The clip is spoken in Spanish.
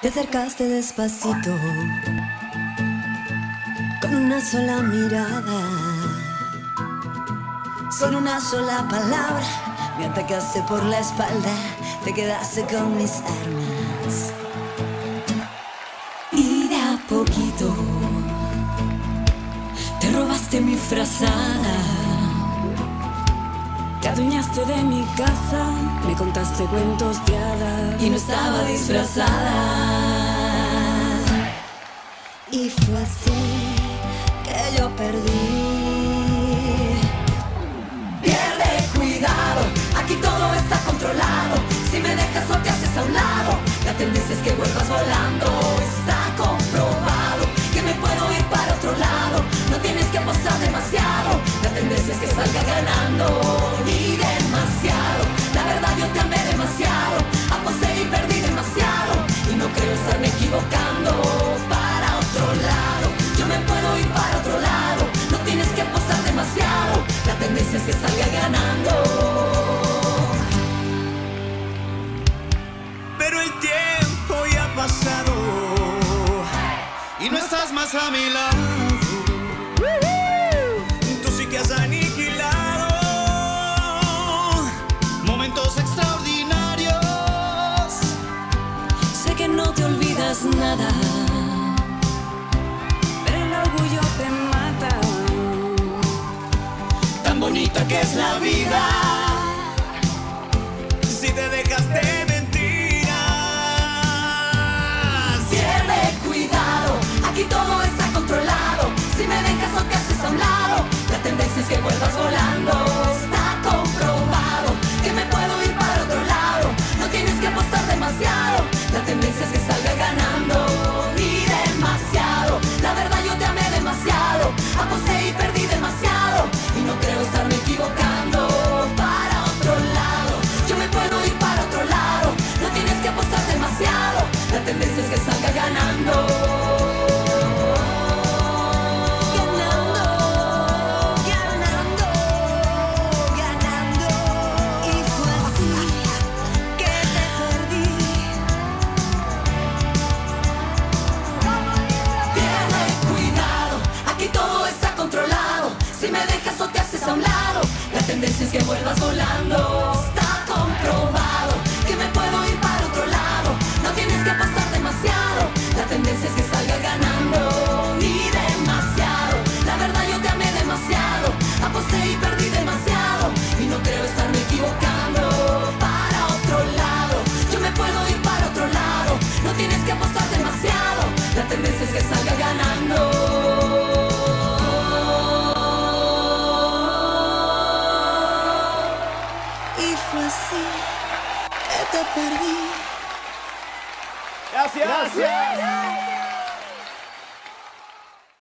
Te acercaste despacito, con una sola mirada, sin una sola palabra, me atacaste por la espalda, te quedaste con mis armas. Y de a poquito te robaste mi frazada, te adueñaste de mi casa, me contaste cuentos de hadas y no estaba disfrazada. Y fue así que yo perdí. Pierde cuidado, aquí todo está controlado. Si me dejas o te haces a un lado, la tendencia es que vuelvas volando. Está comprobado que me puedo ir para otro lado. No tienes que apostar demasiado, la tendencia es que salga ganando. Y demasiado, la verdad yo te amé demasiado. Aposté y perdí demasiado, y no creo estarme equivocando. Para otro lado, yo me puedo ir para otro lado. No tienes que apostar demasiado, la tendencia es que salga ganando. Pero el tiempo ya ha pasado y no estás más a mi lado. Tú sí que has aniquilado momentos extraordinarios. Sé que no te olvidas nada, pero el orgullo te mata. Tan bonita que es la vida si te dejas de mentiras. Pierde cuidado, aquí todo está controlado. Si me dejas o te haces a un lado, la tendencia es que vuelvas volando. Está comprobado que me puedo ir para otro lado. No tienes que apostar demasiado, la tendencia es que salga ganando. Y demasiado, la verdad yo te amé demasiado. Aposté y perdí demasiado, y no creo estarme equivocando. Para otro lado, yo me puedo ir para otro lado. No tienes que apostar demasiado, la tendencia es que salga ganando. Si me dejas o te haces a un lado, la tendencia es que vuelvas volando. Está comprobado que me puedo ir para otro lado. No tienes que apostar demasiado, la tendencia es que salgas ganando. Y demasiado, la verdad yo te amé demasiado. Aposté y perdí demasiado, y no creo estarme equivocando. Para otro lado, yo me puedo ir para otro lado. No tienes que apostar demasiado, la tendencia es que salga ganando. Fue así que te perdí. Gracias.